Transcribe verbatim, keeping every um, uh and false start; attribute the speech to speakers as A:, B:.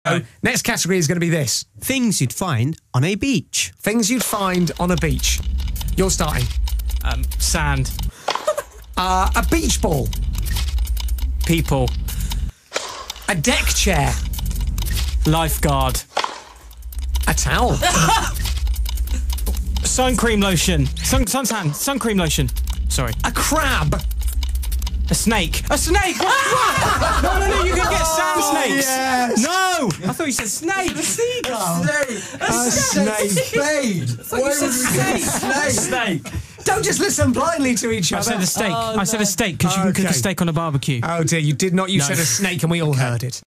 A: Right.
B: Next category is going to be this.
C: Things you'd find on a beach.
B: Things you'd find on a beach. You're starting.
A: Um, sand.
B: Uh, a beach ball.
A: People.
B: A deck chair.
A: Lifeguard.
B: A towel.
A: Sun cream lotion. Sun suntan. Sun cream lotion. Sorry.
B: A crab.
A: A snake. A snake. What? no, no, no. You can get sand snakes.
B: Yes.
A: No. I thought you said snake. A seagull.
D: Snake.
B: A snake.
D: Spade. Why would we say snake?
A: Snake.
B: Don't just listen blindly to each
A: I
B: other.
A: said a steak.
D: Oh,
A: I said
D: no.
A: a steak because you can cook
B: Okay.
A: a steak on a barbecue.
B: Oh dear, you did not. You
A: No.
B: said a snake and we all heard it.